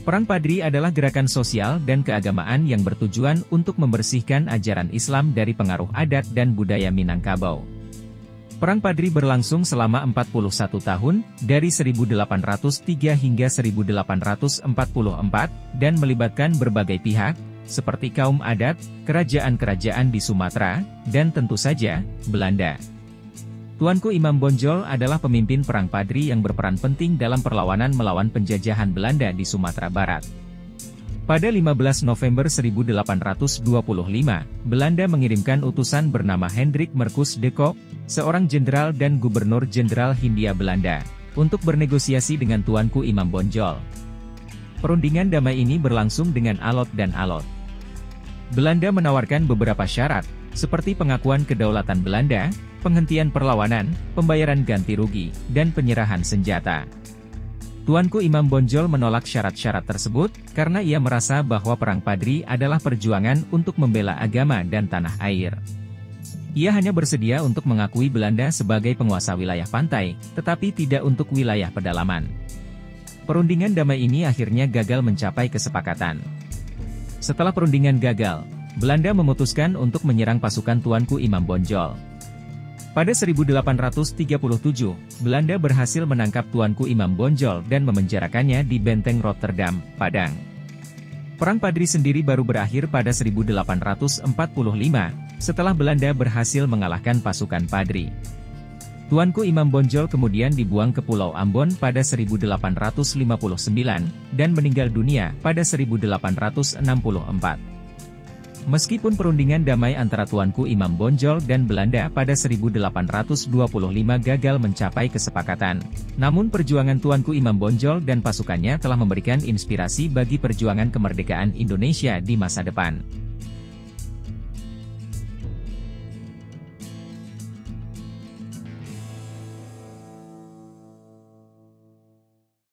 Perang Padri adalah gerakan sosial dan keagamaan yang bertujuan untuk membersihkan ajaran Islam dari pengaruh adat dan budaya Minangkabau. Perang Padri berlangsung selama 41 tahun, dari 1803 hingga 1844, dan melibatkan berbagai pihak, seperti kaum adat, kerajaan-kerajaan di Sumatera, dan tentu saja, Belanda. Tuanku Imam Bonjol adalah pemimpin Perang Padri yang berperan penting dalam perlawanan melawan penjajahan Belanda di Sumatera Barat. Pada 15 November 1825, Belanda mengirimkan utusan bernama Hendrik Marcus de Kock, seorang jenderal dan gubernur jenderal Hindia Belanda, untuk bernegosiasi dengan Tuanku Imam Bonjol. Perundingan damai ini berlangsung dengan alot dan alot. Belanda menawarkan beberapa syarat, seperti pengakuan kedaulatan Belanda, penghentian perlawanan, pembayaran ganti rugi, dan penyerahan senjata. Tuanku Imam Bonjol menolak syarat-syarat tersebut, karena ia merasa bahwa Perang Padri adalah perjuangan untuk membela agama dan tanah air. Ia hanya bersedia untuk mengakui Belanda sebagai penguasa wilayah pantai, tetapi tidak untuk wilayah pedalaman. Perundingan damai ini akhirnya gagal mencapai kesepakatan. Setelah perundingan gagal, Belanda memutuskan untuk menyerang pasukan Tuanku Imam Bonjol. Pada 1837, Belanda berhasil menangkap Tuanku Imam Bonjol dan memenjarakannya di Benteng Rotterdam, Padang. Perang Padri sendiri baru berakhir pada 1845, setelah Belanda berhasil mengalahkan pasukan Padri. Tuanku Imam Bonjol kemudian dibuang ke Pulau Ambon pada 1859, dan meninggal dunia pada 1864. Meskipun perundingan damai antara Tuanku Imam Bonjol dan Belanda pada 1825 gagal mencapai kesepakatan, namun perjuangan Tuanku Imam Bonjol dan pasukannya telah memberikan inspirasi bagi perjuangan kemerdekaan Indonesia di masa depan.